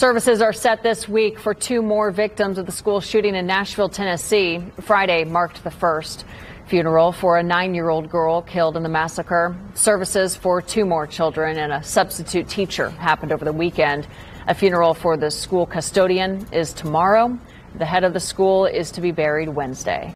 Services are set this week for 2 more victims of the school shooting in Nashville, Tennessee. Friday marked the first funeral for a 9-year-old girl killed in the massacre. Services for 2 more children and a substitute teacher happened over the weekend. A funeral for the school custodian is tomorrow. The head of the school is to be buried Wednesday.